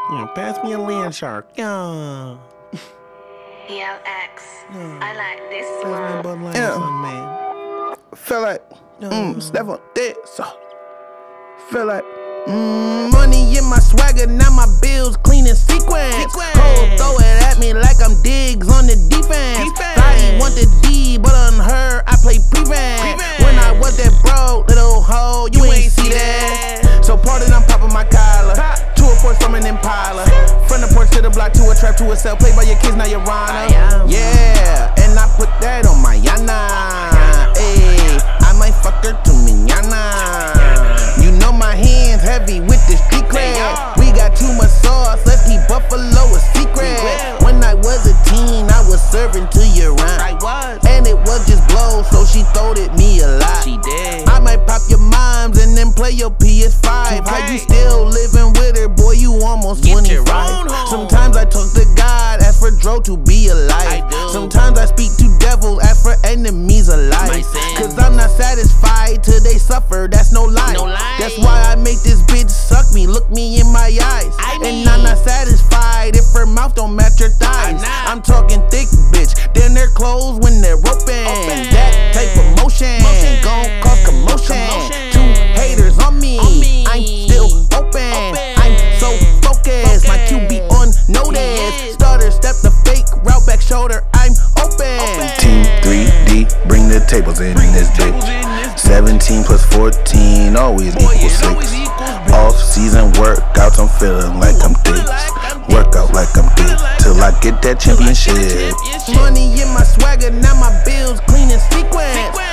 Yeah, pass me a land shark. Yeah. ELX. I like this Pass me a one. Bud Light or something, man. Feel like, step on this, so. Feel like, money in my swagger, now my bills clean in sequence. Hoes throw it at me like I'm Diggs on the defense. Thought he want the D, but on her, I play prevent. When I was that broke, little hoe, you ain't see that. So pardon, I'm popping my collar. To a porch from an Impala. From the porch to the block, to a trap, to a cell. Play by your kids, now you're Rana. Yeah, and I put that on my Yana. Ayy, I might fuck her to Minyana. You know my hands heavy with the street cred. We got too much sauce, let's keep Buffalo a secret. When I was a teen, I was serving to your rhyme. And it was just blow, so she throwed at me a lot. She did. I might pop your moms and then play your PS5. How you still living with her, boy, you almost 25. Sometimes I talk to God, ask for Dro to be alive. Sometimes I speak to devils, ask for enemies alive. Cause I'm not satisfied till they suffer, that's no lie. That's why I make this bitch suck me, look me in my eyes. And I'm not satisfied if her mouth don't match her thighs. I'm talking thick bitch, then they're closed when they're open. That type of motion, gon' cause commotion. Two haters on me, I'm still open. I'm so focused, my QB on notice. Starter step the fake, route back shoulder, I'm open. Team 3D, bring the tables in this bitch. 17 plus 14 always equals 6. Off-season workouts, I'm feeling like I'm Diggs. Workout like I'm Diggs till I get that championship. Money in my swagger, now my bills clean in sequence.